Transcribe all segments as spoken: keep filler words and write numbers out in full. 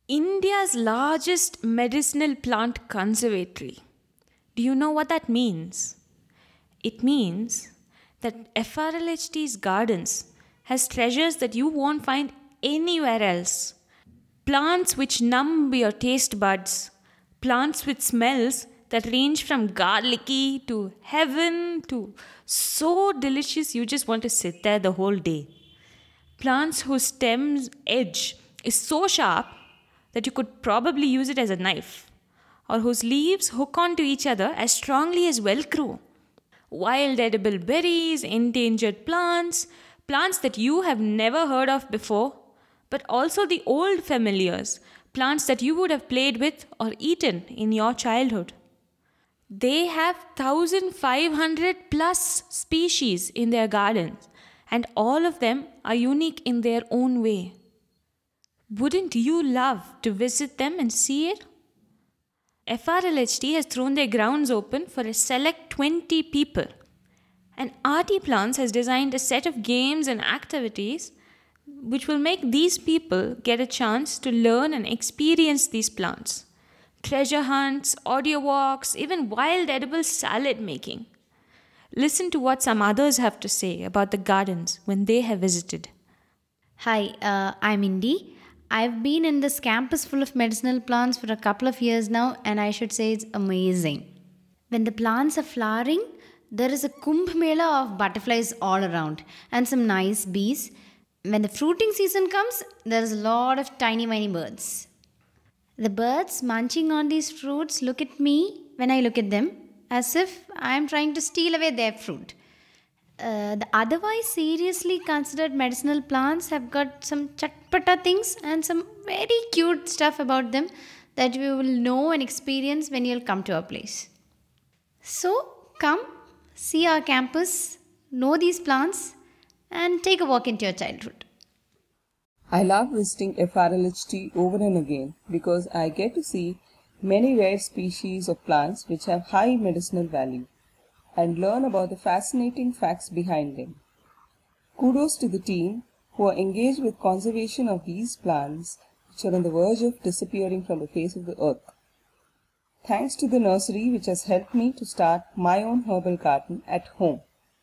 India's largest medicinal plant conservatory. Do you know what that means? It means that F R L H T's gardens has treasures that you won't find anywhere else. Plants which numb your taste buds, plants with smells that range from garlicky to heaven to so delicious you just want to sit there the whole day. Plants whose stem's edge is so sharp that you could probably use it as a knife, or whose leaves hook onto each other as strongly as Velcro. Wild edible berries, endangered plants, plants that you have never heard of before, but also the old familiars, plants that you would have played with or eaten in your childhood. They have one thousand five hundred plus species in their gardens, and all of them are unique in their own way. Wouldn't you love to visit them and see it? F R L H T has thrown their grounds open for a select twenty people. And Arty Plants has designed a set of games and activities which will make these people get a chance to learn and experience these plants. Treasure hunts, audio walks, even wild edible salad making. Listen to what some others have to say about the gardens when they have visited. Hi, uh, I'm Indy. I've been in this campus full of medicinal plants for a couple of years now, and I should say it's amazing. When the plants are flowering, there is a kumbh mela of butterflies all around and some nice bees. When the fruiting season comes, there is a lot of tiny, tiny birds. The birds munching on these fruits look at me when I look at them as if I am trying to steal away their fruit. Uh, the otherwise seriously considered medicinal plants have got some chatpata things and some very cute stuff about them that you will know and experience when you'll come to our place. So come, see our campus, know these plants, and take a walk into your childhood. I love visiting F R L H T over and again because I get to see many rare species of plants which have high medicinal value and learn about the fascinating facts behind them. Kudos to the team who are engaged with conservation of these plants which are on the verge of disappearing from the face of the earth. Thanks to the nursery which has helped me to start my own herbal garden at home.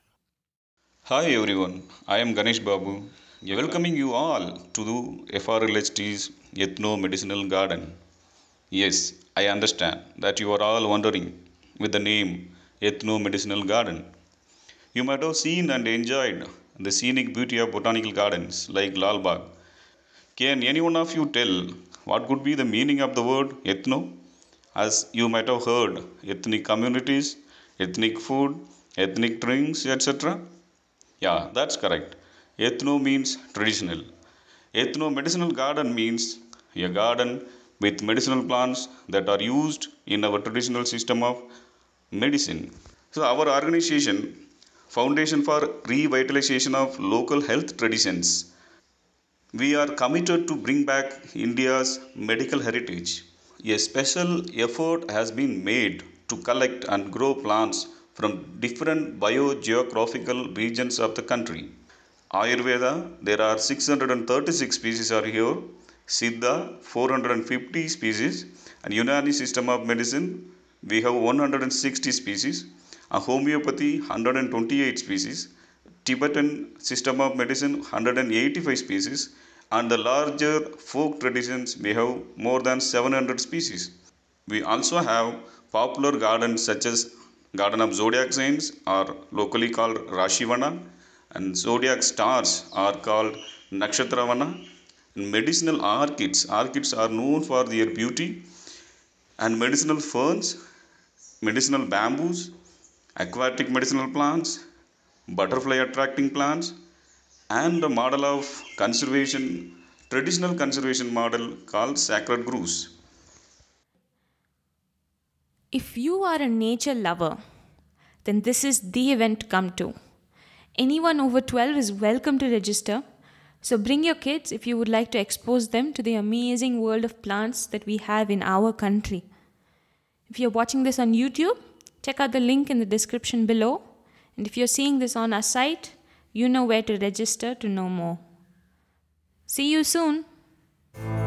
Hi everyone, I am Ganesh Babu, welcoming you all to the F R L H T's Ethno Medicinal Garden. Yes, I understand that you are all wondering with the name Ethno Medicinal Garden. You might have seen and enjoyed the scenic beauty of botanical gardens like Lal Bagh. Can any one of you tell what could be the meaning of the word ethno? As you might have heard, ethnic communities, ethnic food, ethnic drinks, et cetera. Yeah, that's correct. Ethno means traditional. Ethno medicinal garden means a garden with medicinal plants that are used in our traditional system of medicine. So our organization, Foundation for Revitalization of Local Health Traditions, we are committed to bring back India's medical heritage. A special effort has been made to collect and grow plants from different biogeographical regions of the country. Ayurveda, there are six hundred thirty-six species are here. Siddha, four hundred fifty species. And Unani system of medicine, we have one hundred sixty species. A homeopathy, one hundred twenty-eight species. Tibetan system of medicine, one hundred eighty-five species. And the larger folk traditions, we have more than seven hundred species. We also have popular gardens such as Garden of Zodiac Signs, or locally called Rashivana, and Zodiac Stars are called Nakshatravana. And medicinal orchids, orchids are known for their beauty, and medicinal ferns, medicinal bamboos, aquatic medicinal plants, butterfly attracting plants, and a model of conservation, traditional conservation model called sacred groves. If you are a nature lover, then this is the event to come to. Anyone over twelve is welcome to register. So bring your kids if you would like to expose them to the amazing world of plants that we have in our country. If you're watching this on YouTube, check out the link in the description below. And if you're seeing this on our site, you know where to register to know more. See you soon.